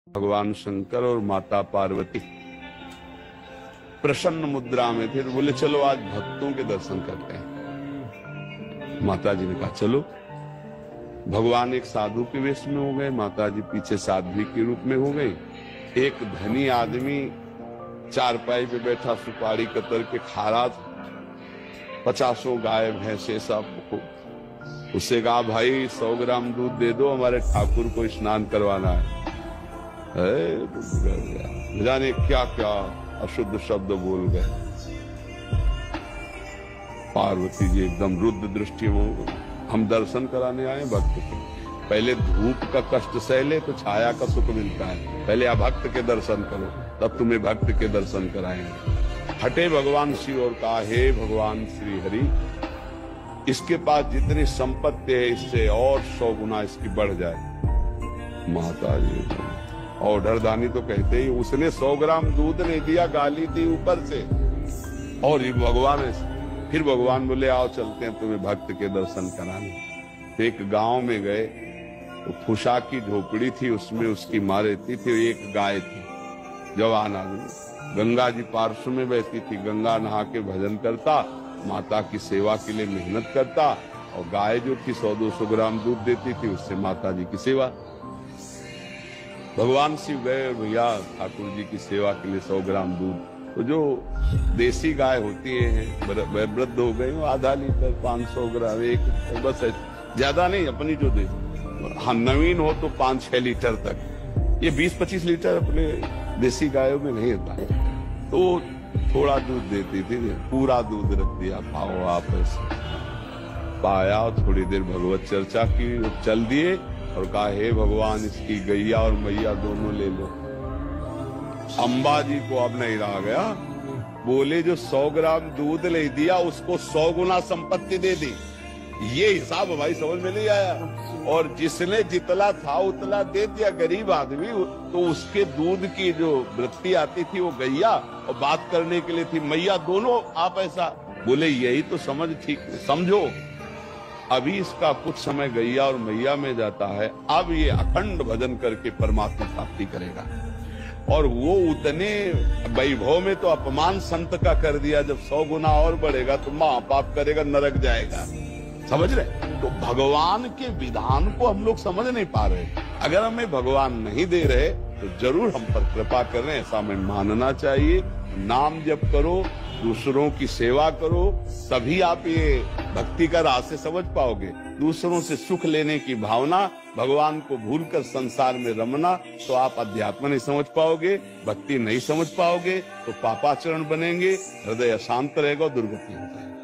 भगवान शंकर और माता पार्वती प्रसन्न मुद्रा में थे, तो बोले चलो आज भक्तों के दर्शन करते हैं। माता जी ने कहा चलो। भगवान एक साधु के वेश में हो गए, माता जी पीछे साध्वी के रूप में हो गई। एक धनी आदमी चारपाई पे बैठा सुपारी कतर के खा रहा था, 50 गाय भैंसे सब। उससे कहा भाई 100 ग्राम दूध दे दो, हमारे ठाकुर को स्नान करवाना है। न जाने क्या क्या अशुद्ध शब्द बोल गए। पार्वती जी एकदम रुद्र दृष्टि में, हम दर्शन कराने आए भक्त के। पहले धूप का कष्ट सह ले तो छाया का सुख मिलता है, पहले अभक्त के दर्शन करो तब तुम्हें भक्त के दर्शन कराएंगे। हटे भगवान शिव और कहा हे भगवान श्री हरि, इसके पास जितनी संपत्ति है इससे और 100 गुना इसकी बढ़ जाए। माता जी ऑर्डर दानी तो कहते ही, उसने 100 ग्राम दूध नहीं दिया, गाली दी ऊपर से। और ये भगवान फिर भगवान बोले आओ चलते हैं तुम्हें भक्त के दर्शन कराने। एक गांव में गए तो फुसा की झोपड़ी थी, उसमें उसकी माँ रहती थी, एक गाय थी। जवान आदमी गंगा जी पार्श्व में बहती थी, गंगा नहा के भजन करता, माता की सेवा के लिए मेहनत करता, और गाय जो थी 100-200 ग्राम दूध देती थी, उससे माता जी की सेवा। भगवान शिव गए, भैया ठाकुर जी की सेवा के लिए 100 ग्राम दूध। तो जो देसी गाय होती है वृद्ध हो गई, आधा लीटर 500 ग्राम एक, बस ज्यादा नहीं, अपनी जो दे। हाँ नवीन हो तो 5-6 लीटर तक, ये 20-25 लीटर अपने देसी गायों में नहीं होता। तो थोड़ा दूध देती थी, पूरा दूध रख दिया, पाओ आप ऐसे पाया। थोड़ी देर भगवत चर्चा की, चल दिए और कहा हे भगवान इसकी गैया और मैया दोनों ले लो। अंबा जी को अब नहीं रहा गया, बोले जो 100 ग्राम दूध ले दिया उसको 100 गुना संपत्ति दे दी। ये हिसाब भाई समझ में नहीं आया। और जिसने जितना था उतना दे दिया गरीब आदमी, तो उसके दूध की जो वृत्ति आती थी वो गैया, और बात करने के लिए थी मैया, दोनों आप ऐसा बोले। यही तो समझ ठीक समझो। अभी इसका कुछ समय गैया और मैया में जाता है, अब ये अखंड भजन करके परमात्मा प्राप्ति करेगा। और वो उतने वैभव में तो अपमान संत का कर दिया, जब 100 गुना और बढ़ेगा तो महापाप करेगा, नरक जाएगा। समझ रहे? तो भगवान के विधान को हम लोग समझ नहीं पा रहे। अगर हमें भगवान नहीं दे रहे तो जरूर हम पर कृपा कर रहे हैं, ऐसा हमें मानना चाहिए। नाम जप करो, दूसरों की सेवा करो, तभी आप ये भक्ति का रास्ते समझ पाओगे। दूसरों से सुख लेने की भावना, भगवान को भूलकर संसार में रमना, तो आप अध्यात्म नहीं समझ पाओगे, भक्ति नहीं समझ पाओगे, तो पापाचरण बनेंगे, हृदय अशांत रहेगा, दुर्गति हो जाएगी।